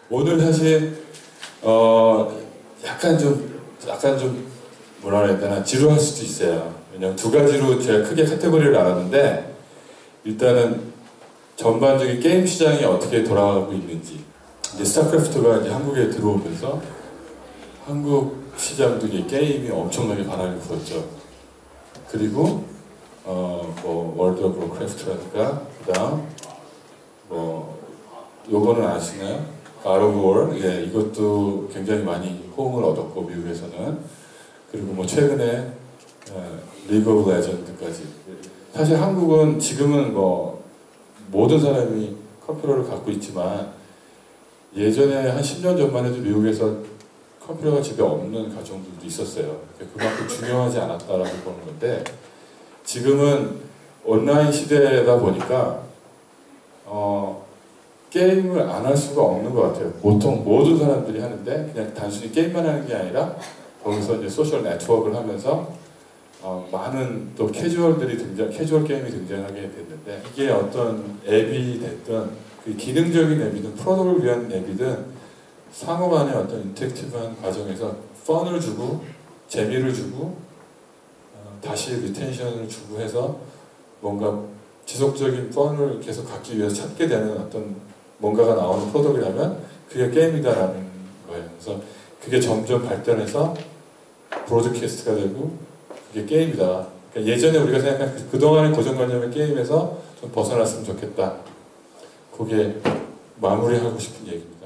오늘 사실 약간 좀 뭐라 그래야 되나 지루할 수도 있어요. 왜냐면 두 가지로 제가 크게 카테고리를 나눴는데 일단은 전반적인 게임 시장이 어떻게 돌아가고 있는지 이제 스타크래프트가 이제 한국에 들어오면서 한국 시장도 이제 게임이 엄청나게 바람이 불었죠. 그리고 뭐 월드 오브 워크래프트라든가 그다음 뭐 요거는 아시나요? God of War, 예, 이것도 굉장히 많이 호응을 얻었고 미국에서는 그리고 뭐 최근에 리그 오브 레전드까지 사실 한국은 지금은 뭐 모든 사람이 컴퓨터를 갖고 있지만 예전에 한 10년 전만 해도 미국에서 컴퓨터가 집에 없는 가정들도 있었어요. 그만큼 중요하지 않았다라고 보는 건데 지금은 온라인 시대다 보니까 게임을 안 할 수가 없는 것 같아요. 보통 모든 사람들이 하는데 그냥 단순히 게임만 하는 게 아니라 거기서 이제 소셜 네트워크를 하면서 많은 또 캐주얼 게임이 등장하게 됐는데 이게 어떤 앱이 됐든 그 기능적인 앱이든 프로덕트를 위한 앱이든 상호 간의 어떤 인터랙티브한 과정에서 펀을 주고 재미를 주고 다시 리텐션을 주고 해서 뭔가 지속적인 펀을 계속 갖기 위해서 찾게 되는 어떤 뭔가가 나오는 프로덕트라면 그게 게임이다라는 거예요. 그래서 그게 점점 발전해서 브로드캐스트가 되고 그게 게임이다. 그러니까 예전에 우리가 생각한 그동안의 고정관념의 게임에서 좀 벗어났으면 좋겠다. 그게 마무리하고 싶은 얘기입니다.